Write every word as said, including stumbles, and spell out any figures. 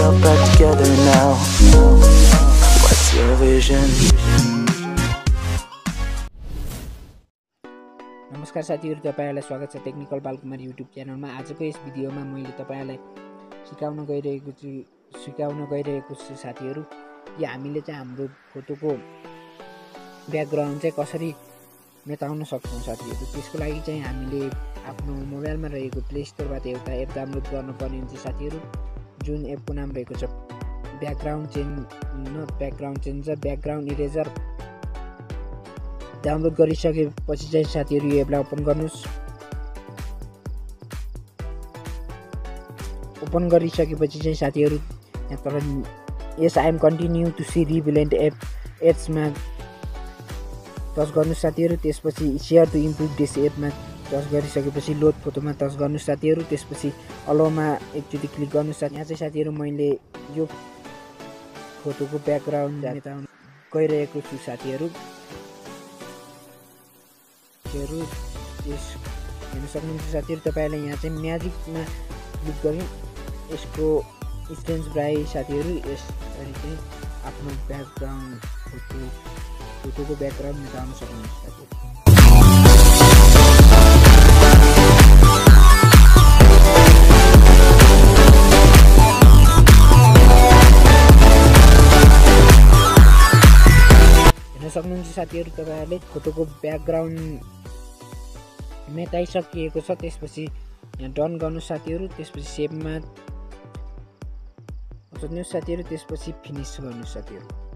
ourselves back together now. What's your vision? नमस्कार साथीहरु, तपाईहरुलाई स्वागत छ टेक्निकल बालकुमार युट्युब च्यानलमा। आजको यस भिडियोमा मैले तपाईहरुलाई सिकाउन गइरहेको छु सिकाउन गइरहेको छु साथीहरु कि हामीले चाहिँ हाम्रो फोटोको ब्याकग्राउन्ड चाहिँ कसरी मेटाउन सक्छौं साथीहरु। त्यसको लागि चाहिँ हामीले आफ्नो मोबाइलमा रहेको प्ले स्टोरबाट एउटा एप डाउनलोड गर्नुपर्ने हुन्छ साथीहरु, जुन एपको नाम रहेको छ ब्याकग्राउन्ड चेन्ज न background changer background eraser. Download गरिसकेपछि चाहिँ साथीहरु यो एपलाई ओपन गर्नुस्। ओपन गरिसकेपछि चाहिँ साथीहरु यहाँ तल yes I am continue to see relevant app एड्समा टच गर्नुस् साथीहरु। त्यसपछि शेयर टु इम्प्रुभ दिस एपमा टच गरिसकेपछि लोड फोटोमा टच गर्नुस् साथीहरु। त्यसपछि अलोमा एकचोटि क्लिक गर्नुस्। यहाँ चाहिँ साथीहरु मैले यो फोटोको ब्याकग्राउन्ड मेटाउन गइरहेको छु साथीहरु। यस हेर्न सक्नुहुन्छ साथीहरु, तपाईहरुले यहाँ चाहिँ म्याजिकमा क्लिक गरी यसको स्टेन्स ब्राइ साथीहरु यसरी चाहिँ आफ्नो ब्याकग्राउन्ड फोटो फोटोको ब्याकग्राउन्ड मेटाउन सक्नुहुन्छ साथीहरु। हेर्न सक्नुहुन्छ साथीहरु, तपाईहरुले फोटोको ब्याकग्राउन्ड मेटाइसकिएको छ। त्यसपछि यहाँ डन गर्नु साथीहरु। त्यसपछि सेभमा खोज्नुस् साथीहरु। त्यसपछि फिनिश गर्नु साथीहरु।